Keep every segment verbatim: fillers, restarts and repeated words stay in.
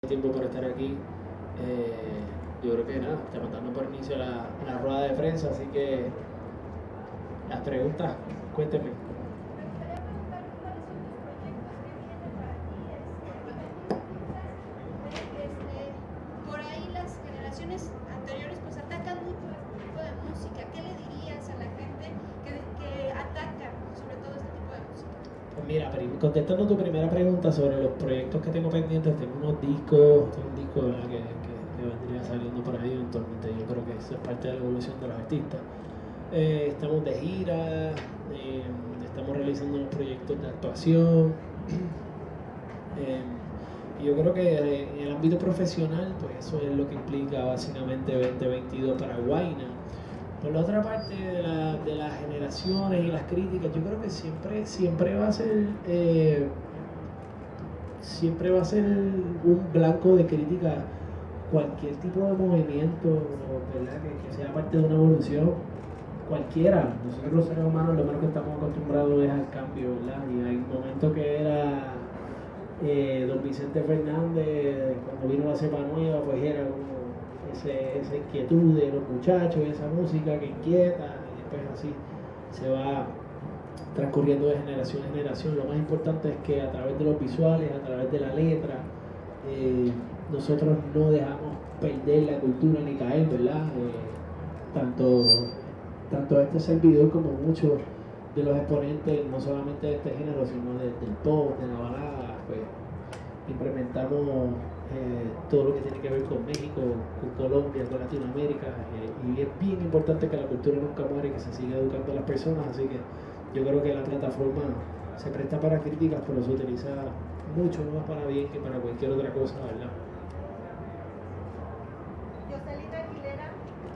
tiempo por estar aquí. Eh, yo creo que nada, estamos dando por inicio la, la rueda de prensa, así que las preguntas, cuénteme. Por ahí las generaciones anteriores pues atacan mucho este tipo de música. ¿Qué le dirías a la gente que, que ataca sobre todo este tipo de música? Pues mira, contestando tu primera pregunta sobre los proyectos que tengo pendientes, tengo unos discos, tengo un disco ¿verdad? Que, que, que vendría saliendo por ahí eventualmente. Yo creo que eso es parte de la evolución de los artistas. Eh, estamos de gira, eh, estamos realizando unos proyectos de actuación. Eh, yo creo que en el ámbito profesional, pues eso es lo que implica básicamente veinte veintidós para Guayna. Por la otra parte de, la, de las generaciones y las críticas, yo creo que siempre, siempre va a ser eh, siempre va a ser un blanco de crítica cualquier tipo de movimiento, ¿verdad? Que, que sea parte de una evolución, cualquiera. Nosotros los seres humanos lo menos que estamos acostumbrados es al cambio, ¿verdad? Y hay un momento que era eh, don Vicente Fernández, cuando vino la cepa nueva, pues era como ese, esa inquietud de los muchachos, esa música que inquieta, y después así se va transcurriendo de generación en generación. Lo más importante es que a través de los visuales, a través de la letra, eh, nosotros no dejamos perder la cultura ni caer, ¿verdad? Eh, tanto, tanto este servidor como muchos de los exponentes, no solamente de este género, sino de, del pop, de la balada, pues implementamos eh, todo lo que tiene que ver con México, con Colombia, con Latinoamérica, eh, y es bien importante que la cultura nunca muere y que se siga educando a las personas, así que yo creo que la plataforma se presta para críticas, pero se utiliza mucho más para bien que para cualquier otra cosa, ¿verdad? Yoselina Aguilera.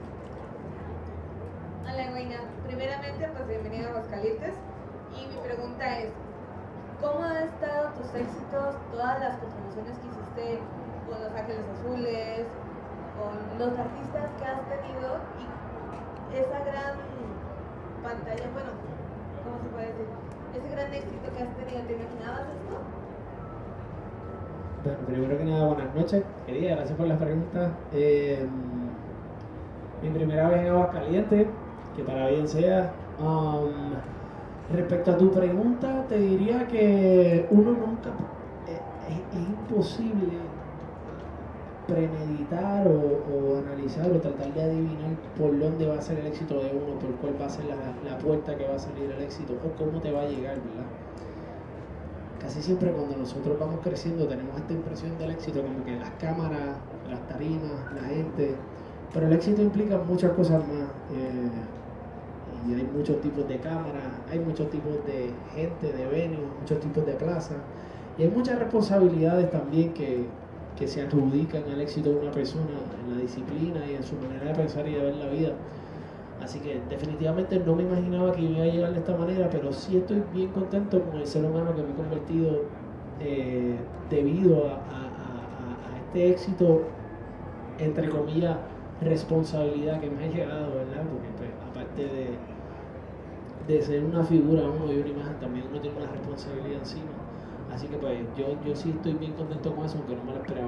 Hola, Guayna. Primeramente, pues bienvenido a Aguascalientes. Y mi pregunta es, ¿cómo han estado tus éxitos, todas las colaboraciones que hiciste con Los Ángeles Azules, con los artistas que has tenido y esa gran pantalla, bueno, ¿cómo se puede decir? Ese gran éxito que has tenido, ¿te imaginabas esto? Bueno, primero que nada, buenas noches, querida, gracias por las preguntas. Eh, mi primera vez en Aguascalientes, que para bien sea. Um, respecto a tu pregunta, te diría que uno nunca, es, es, es imposible premeditar o, o analizar o tratar de adivinar por dónde va a ser el éxito de uno, por cuál va a ser la, la puerta que va a salir el éxito o cómo te va a llegar, ¿verdad? Casi siempre cuando nosotros vamos creciendo tenemos esta impresión del éxito como que las cámaras, las tarimas, la gente, pero el éxito implica muchas cosas más. Eh, y hay muchos tipos de cámaras, hay muchos tipos de gente, de venues, muchos tipos de plazas, y hay muchas responsabilidades también que, que se adjudican al éxito de una persona en la disciplina y en su manera de pensar y de ver la vida. Así que definitivamente no me imaginaba que iba a llegar de esta manera, pero sí estoy bien contento con el ser humano que me he convertido eh, debido a, a, a, a este éxito, entre comillas, responsabilidad que me ha llegado, ¿verdad? Porque pues, aparte de, de ser una figura uno y una imagen, también uno tiene una responsabilidad encima. Así que pues yo, yo sí estoy bien contento con eso, aunque no me lo esperaba.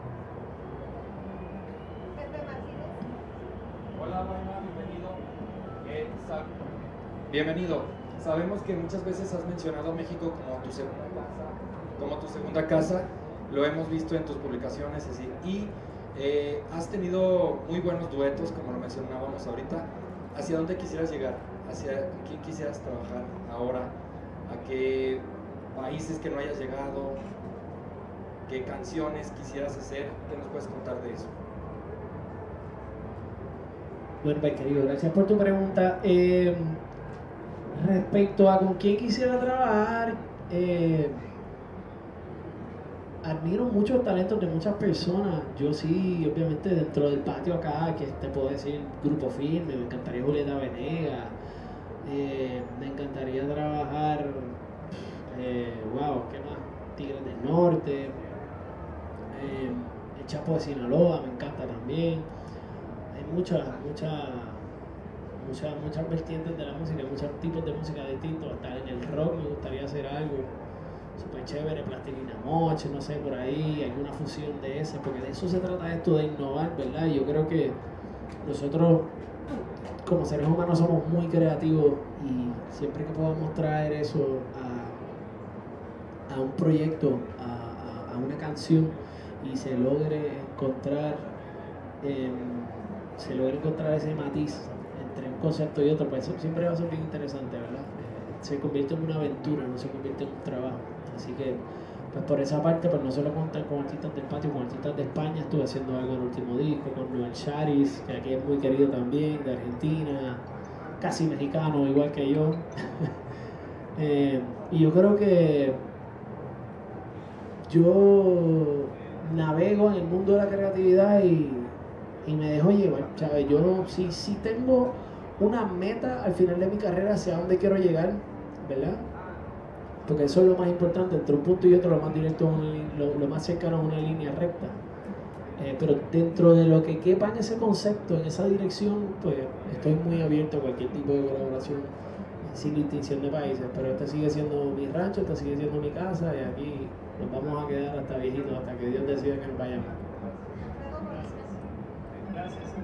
Hola, Guayna, bienvenido. Eh, sab bienvenido. Sabemos que muchas veces has mencionado a México como tu segunda casa, como tu segunda casa. Lo hemos visto en tus publicaciones, así. Y eh, has tenido muy buenos duetos, como lo mencionábamos ahorita. ¿Hacia dónde quisieras llegar? ¿Hacia quién quisieras trabajar ahora? ¿A qué países que no hayas llegado? ¿Qué canciones quisieras hacer? ¿Qué nos puedes contar de eso? Bueno, pues querido, gracias por tu pregunta. Eh, respecto a con quién quisiera trabajar, eh, admiro muchos talentos de muchas personas. Yo sí, obviamente dentro del patio acá, que te puedo decir Grupo Firme, me encantaría Julieta Venegas, eh, me encantaría trabajar, eh, wow, ¿qué más? Tigres del Norte, eh, el Chapo de Sinaloa, me encanta también. Hay muchas, muchas, muchas, muchas vertientes de la música, muchos tipos de música distintos, hasta en el rock me gustaría hacer algo. súper chévere, Plastilina Moch, no sé, por ahí, alguna fusión de ese, porque de eso se trata esto de innovar, ¿verdad? Y yo creo que nosotros como seres humanos somos muy creativos y siempre que podamos traer eso a, a un proyecto, a, a, a una canción y se logre encontrar eh, se logre encontrar ese matiz entre un concepto y otro, pues eso siempre va a ser bien interesante, ¿verdad? Eh, se convierte en una aventura, no se convierte en un trabajo. Así que, pues por esa parte, pues no solo contar con artistas del patio, con artistas de España, estuve haciendo algo en el último disco, con Noel Charis, que aquí es muy querido también, de Argentina, casi mexicano, igual que yo. eh, y yo creo que yo navego en el mundo de la creatividad y, y me dejo llevar, ¿sabes? Yo sí, sí tengo una meta al final de mi carrera hacia dónde quiero llegar, ¿verdad? Porque eso es lo más importante, entre un punto y otro lo más directo, lo, lo más cercano a una línea recta. Eh, pero dentro de lo que quepa en ese concepto, en esa dirección, pues estoy muy abierto a cualquier tipo de colaboración, sin distinción de países. Pero este sigue siendo mi rancho, este sigue siendo mi casa, y aquí nos vamos a quedar hasta viejitos, hasta que Dios decida que nos vayamos. Gracias.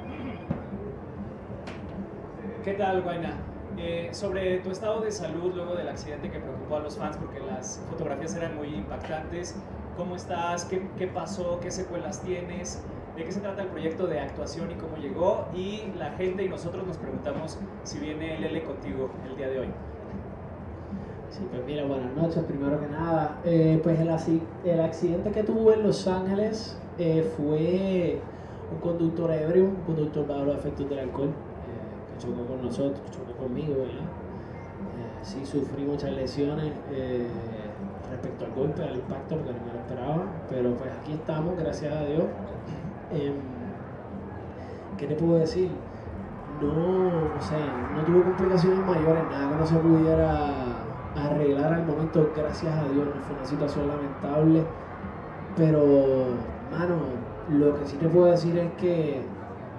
¿Qué tal, Guayna? Eh, sobre tu estado de salud luego del accidente que preocupó a los fans porque las fotografías eran muy impactantes, ¿cómo estás? ¿Qué, qué pasó? ¿Qué secuelas tienes? ¿De qué se trata el proyecto de actuación y cómo llegó? Y la gente y nosotros nos preguntamos si viene Lele contigo el día de hoy. Sí, pues mira, buenas noches, primero que nada. Eh, pues el, el accidente que tuve en Los Ángeles eh, fue un conductor ebrio, un conductor bajo los efectos del alcohol, eh, que chocó con nosotros, chocó conmigo, ¿verdad? Eh, sí sufrí muchas lesiones eh, respecto al golpe, al impacto, porque no me lo esperaba, pero pues aquí estamos, gracias a Dios. Eh, ¿Qué te puedo decir? No, o sea, no tuve complicaciones mayores, nada que no se pudiera arreglar al momento, gracias a Dios. No fue una situación lamentable, pero, mano, lo que sí te puedo decir es que, eh,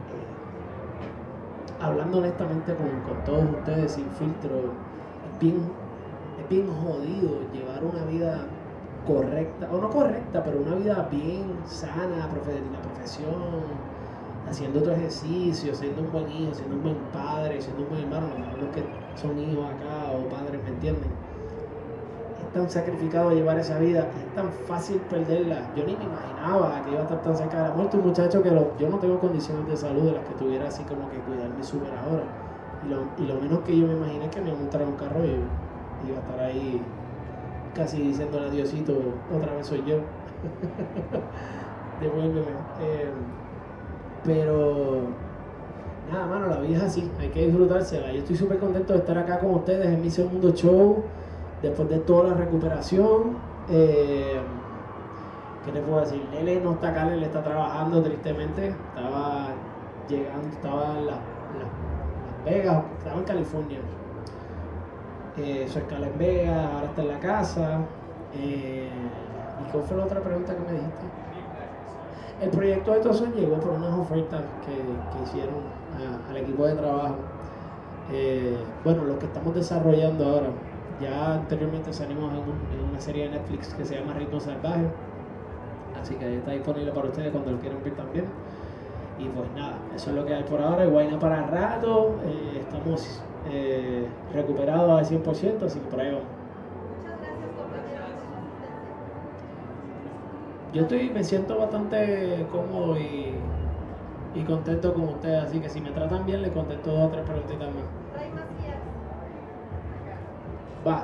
hablando honestamente con, con todos ustedes, sin filtro, es bien, es bien jodido llevar una vida correcta, o no correcta, pero una vida bien sana, profe- la profesión, haciendo tu ejercicio, siendo un buen hijo, siendo un buen padre, siendo un buen hermano. Los que son hijos acá o padres, ¿me entienden? Es tan sacrificado llevar esa vida, es tan fácil perderla. Yo ni me imaginaba que iba a estar tan cerca de la muerte. Un muchacho que lo, yo no tengo condiciones de salud de las que tuviera así como que cuidarme súper ahora. Y lo, y lo menos que yo me imaginé es que me iba a montar en un carro y iba a estar ahí casi diciéndole a Diosito, otra vez soy yo. Devuélveme. Eh, Pero nada, mano, la vida es así, hay que disfrutársela. Yo estoy súper contento de estar acá con ustedes en mi segundo show, después de toda la recuperación. Eh, ¿Qué te puedo decir? Lele no está acá, Lele está trabajando tristemente. Estaba llegando, estaba en Las la, Vegas, estaba en California. Eh, su escala en Vegas, ahora está en la casa. Eh, ¿Y cuál fue la otra pregunta que me dijiste? El proyecto de Tozón llegó por unas ofertas que, que hicieron a, al equipo de trabajo. Eh, bueno, lo que estamos desarrollando ahora. Ya anteriormente salimos en, un, en una serie de Netflix que se llama Ritmo Salvaje. Así que está disponible para ustedes cuando lo quieran ver también. Y pues nada, eso es lo que hay por ahora. Guayna para rato. Eh, estamos eh, recuperados al cien por ciento, así que por ahí vamos. Yo estoy, me siento bastante cómodo y, y contento con ustedes, así que si me tratan bien les contesto dos o tres preguntitas más. Ray Macías. Va.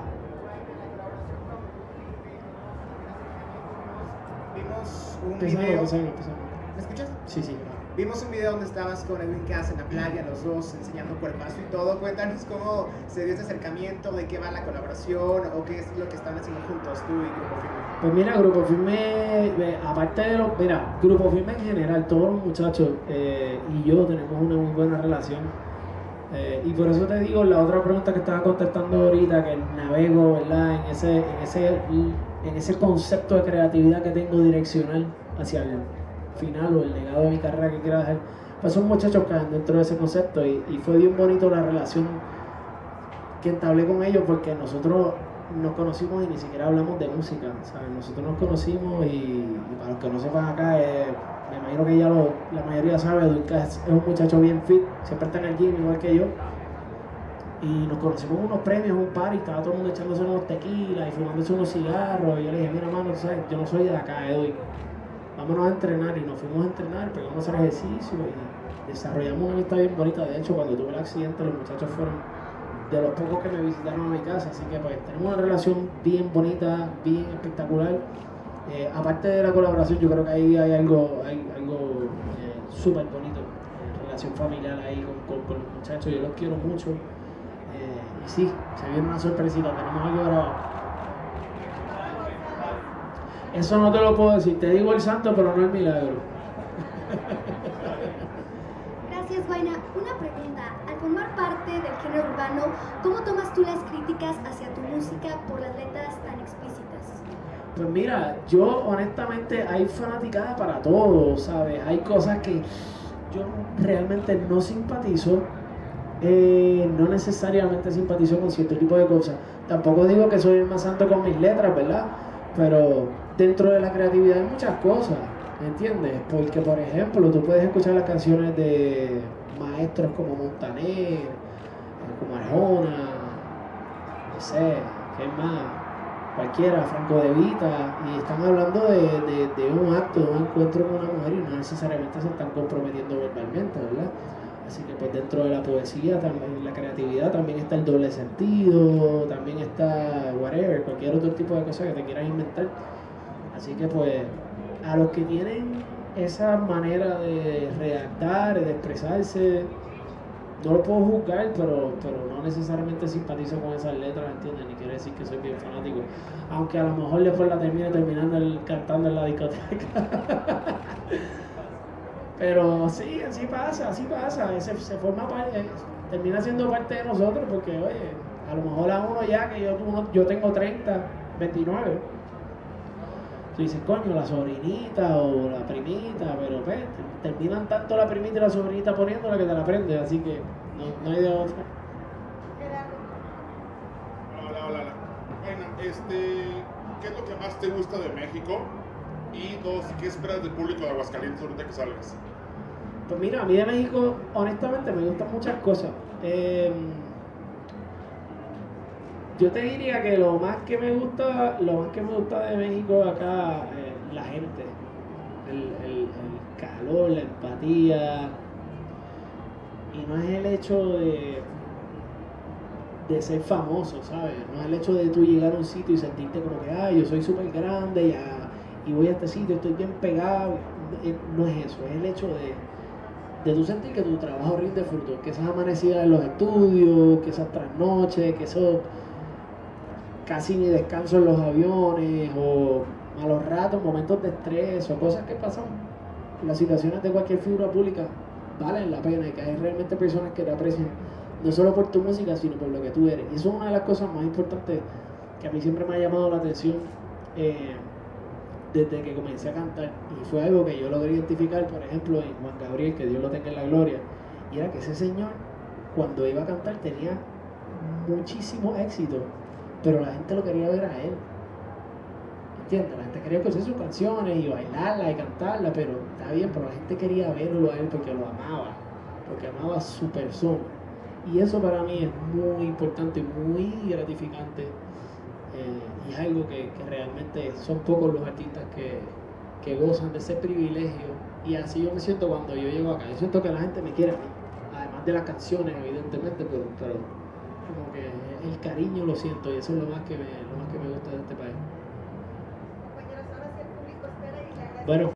Vimos un Empezamos, video. empezamos, empezamos. ¿Me escuchas? Sí, sí. Vimos un video donde estabas con Edwin Cass en la playa, los dos enseñando cuerpazo y todo. Cuéntanos cómo se dio ese acercamiento, de qué va la colaboración o qué es lo que están haciendo juntos tú y Grupo Firme. Pues mira, Grupo Firme, eh, aparte de los, mira, Grupo Firme en general, todos los muchachos eh, y yo tenemos una muy buena relación. Eh, y por eso te digo, la otra pregunta que estaba contestando ahorita, que navego, ¿verdad? En ese, en ese, en ese concepto de creatividad que tengo direccional hacia el final o el legado de mi carrera que quiero dejar, pues son muchachos que están dentro de ese concepto y, y fue bien bonito la relación que entablé con ellos, porque nosotros nos conocimos y ni siquiera hablamos de música, ¿sabes? Nosotros nos conocimos y, y para los que no sepan acá, eh, me imagino que ya lo, la mayoría sabe, Edwinka es, es un muchacho bien fit, siempre está en el gym igual que yo. Y nos conocimos en unos premios, un party, estaba todo el mundo echándose unos tequilas y fumándose unos cigarros. Y yo le dije, mira, mano, ¿sabes? Yo no soy de acá, Edwin. Vámonos a entrenar. Y nos fuimos a entrenar, pegamos a hacer ejercicio y desarrollamos una amistad bien bonita. De hecho, cuando tuve el accidente, los muchachos fueron de los pocos que me visitaron a mi casa. Así que pues tenemos una relación bien bonita, bien espectacular. Eh, aparte de la colaboración, yo creo que ahí hay algo, hay algo eh, súper bonito. Eh, relación familiar ahí con, con, con los muchachos. Yo los quiero mucho. Eh, y sí, se viene una sorpresita, tenemos algo grabado. Eso no te lo puedo decir, te digo el santo, pero no el milagro. Gracias, Guayna. Una pregunta, al formar parte del género urbano, ¿cómo tomas tú las críticas hacia tu música por las letras tan explícitas? Pues mira, yo honestamente hay fanaticada para todo, ¿sabes? Hay cosas que yo realmente no simpatizo. Eh, no necesariamente simpatizo con cierto tipo de cosas. Tampoco digo que soy el más santo con mis letras, ¿verdad? Pero dentro de la creatividad hay muchas cosas, ¿entiendes? Porque, por ejemplo, tú puedes escuchar las canciones de maestros como Montaner, como Arjona, no sé, ¿qué más? Cualquiera, Franco De Vita, y están hablando de, de, de un acto, de un encuentro con una mujer y no necesariamente se están comprometiendo verbalmente, ¿verdad? Así que pues dentro de la poesía, también la creatividad, también está el doble sentido, también está whatever, cualquier otro tipo de cosa que te quieras inventar. Así que pues a los que tienen esa manera de redactar, de expresarse, no lo puedo juzgar, pero, pero no necesariamente simpatizo con esas letras, ¿entiendes? Ni quiere decir que soy bien fanático. Aunque a lo mejor después la termine terminando el, cantando en la discoteca. Pero sí, así pasa, así pasa, se, se forma parte, termina siendo parte de nosotros porque, oye, a lo mejor a uno ya que yo, uno, yo tengo treinta, veintinueve, tú dices, coño, la sobrinita o la primita, pero pues, terminan tanto la primita y la sobrinita poniéndola que te la aprendes, así que no, no hay de otra. Hola, hola, hola. Bueno, este, ¿qué es lo que más te gusta de México? Y dos, ¿qué esperas del público de Aguascalientes ahorita que salgas? Pues mira, a mí de México, honestamente, me gustan muchas cosas. Eh, yo te diría que lo más que me gusta, lo más que me gusta de México acá, eh, la gente, el, el, el calor, la empatía, y no es el hecho de, de ser famoso, ¿sabes? No es el hecho de tú llegar a un sitio y sentirte como que, ah, yo soy súper grande y a y voy a este sitio, estoy bien pegado. No es eso, es el hecho de, de tú sentir que tu trabajo rinde fruto, que esas amanecidas en los estudios, que esas trasnoches, que eso casi ni descanso en los aviones, o malos ratos, momentos de estrés, o cosas que pasan, las situaciones de cualquier figura pública valen la pena y que hay realmente personas que te aprecian, no solo por tu música, sino por lo que tú eres. Y eso es una de las cosas más importantes que a mí siempre me ha llamado la atención. Eh, desde que comencé a cantar, y fue algo que yo logré identificar, por ejemplo, en Juan Gabriel, que Dios lo tenga en la gloria, y era que ese señor, cuando iba a cantar, tenía muchísimo éxito, pero la gente lo quería ver a él, ¿entiendes? La gente quería escuchar sus canciones y bailarla y cantarla, pero está bien, pero la gente quería verlo a él porque lo amaba, porque amaba su persona, y eso para mí es muy importante y muy gratificante. Eh, y es algo que, que realmente son pocos los artistas que, que gozan de ese privilegio, y así yo me siento cuando yo llego acá. Yo siento que la gente me quiere a mí, además de las canciones evidentemente, pero, pero como que el cariño lo siento, y eso es lo más que me, lo más que me gusta de este país. Compañeros, ahora sí el público espera y le agradezco. Bueno.